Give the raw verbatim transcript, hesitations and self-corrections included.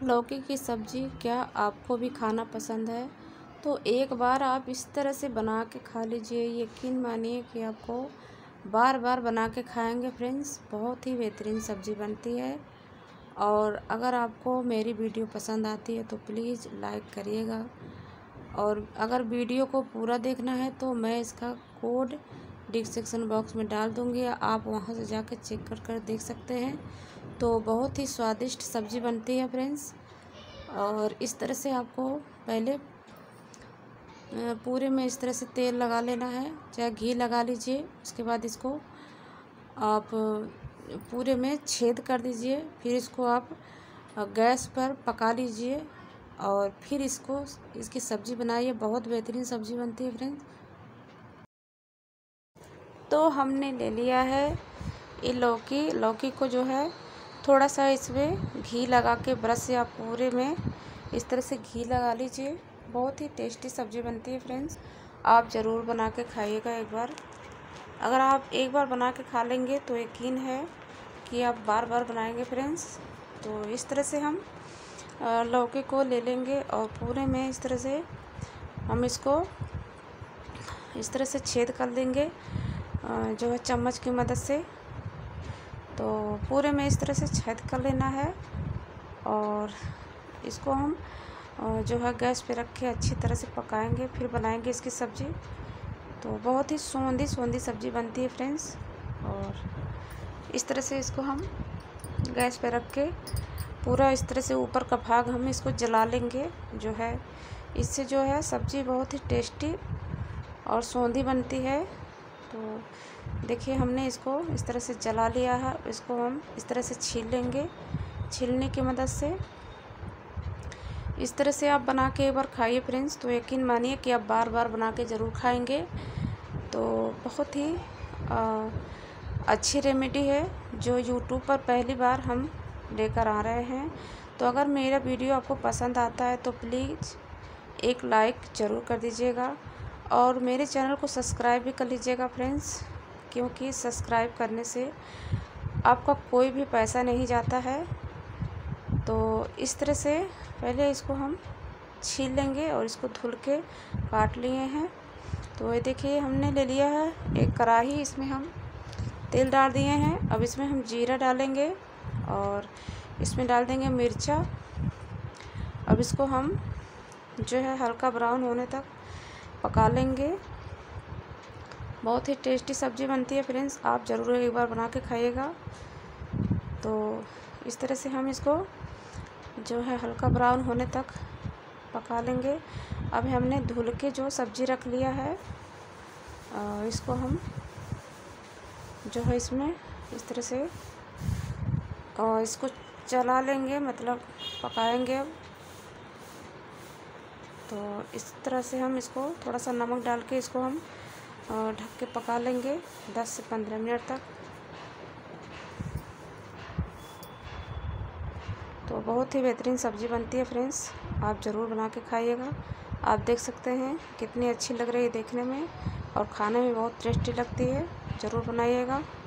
लौकी की सब्ज़ी क्या आपको भी खाना पसंद है? तो एक बार आप इस तरह से बना के खा लीजिए, यकीन मानिए कि आपको बार बार बना के खाएंगे फ्रेंड्स। बहुत ही बेहतरीन सब्ज़ी बनती है। और अगर आपको मेरी वीडियो पसंद आती है तो प्लीज़ लाइक करिएगा। और अगर वीडियो को पूरा देखना है तो मैं इसका कोड डिस्क्रिप्शन बॉक्स में डाल दूँगी, आप वहां से जाकर चेक कर कर देख सकते हैं। तो बहुत ही स्वादिष्ट सब्ज़ी बनती है फ्रेंड्स। और इस तरह से आपको पहले पूरे में इस तरह से तेल लगा लेना है, चाहे घी लगा लीजिए। उसके बाद इसको आप पूरे में छेद कर दीजिए, फिर इसको आप गैस पर पका लीजिए और फिर इसको इसकी सब्ज़ी बनाइए। बहुत बेहतरीन सब्ज़ी बनती है फ्रेंड्स। तो हमने ले लिया है ये लौकी लौकी को जो है थोड़ा सा इसमें घी लगा के ब्रश से आप पूरे में इस तरह से घी लगा लीजिए। बहुत ही टेस्टी सब्ज़ी बनती है फ्रेंड्स, आप ज़रूर बना के खाइएगा एक बार। अगर आप एक बार बना के खा लेंगे तो यकीन है कि आप बार बार बनाएंगे फ्रेंड्स। तो इस तरह से हम लौकी को ले लेंगे और पूरे में इस तरह से हम इसको इस तरह से छेद कर देंगे जो है चम्मच की मदद से। तो पूरे में इस तरह से छेद कर लेना है और इसको हम जो है गैस पे रख के अच्छी तरह से पकाएंगे, फिर बनाएंगे इसकी सब्ज़ी। तो बहुत ही सोंधी सोंधी सब्ज़ी बनती है फ्रेंड्स। और इस तरह से इसको हम गैस पे रख के पूरा इस तरह से ऊपर का भाग हम इसको जला लेंगे जो है। इससे जो है सब्ज़ी बहुत ही टेस्टी और सोंधी बनती है। तो देखिए हमने इसको इस तरह से जला लिया है। इसको हम इस तरह से छील लेंगे, छीलने की मदद से। इस तरह से आप बना के एक बार खाइए फ्रेंड्स, तो यकीन मानिए कि आप बार बार बना के ज़रूर खाएंगे। तो बहुत ही आ, अच्छी रेमेडी है जो यूट्यूब पर पहली बार हम लेकर आ रहे हैं। तो अगर मेरा वीडियो आपको पसंद आता है तो प्लीज़ एक लाइक ज़रूर कर दीजिएगा और मेरे चैनल को सब्सक्राइब भी कर लीजिएगा फ्रेंड्स, क्योंकि सब्सक्राइब करने से आपका कोई भी पैसा नहीं जाता है। तो इस तरह से पहले इसको हम छील लेंगे और इसको धुल के काट लिए हैं। तो ये देखिए हमने ले लिया है एक कढ़ाई, इसमें हम तेल डाल दिए हैं। अब इसमें हम जीरा डालेंगे और इसमें डाल देंगे मिर्चा। अब इसको हम जो है हल्का ब्राउन होने तक पका लेंगे। बहुत ही टेस्टी सब्ज़ी बनती है फ्रेंड्स, आप ज़रूर एक बार बना के खाइएगा। तो इस तरह से हम इसको जो है हल्का ब्राउन होने तक पका लेंगे। अब हमने धुल के जो सब्ज़ी रख लिया है इसको हम जो है इसमें इस तरह से और इसको चला लेंगे, मतलब पकाएंगे। अब तो इस तरह से हम इसको थोड़ा सा नमक डाल के इसको हम ढक के पका लेंगे दस से पंद्रह मिनट तक। तो बहुत ही बेहतरीन सब्ज़ी बनती है फ्रेंड्स, आप ज़रूर बना के खाइएगा। आप देख सकते हैं कितनी अच्छी लग रही है देखने में और खाने में बहुत टेस्टी लगती है। ज़रूर बनाइएगा।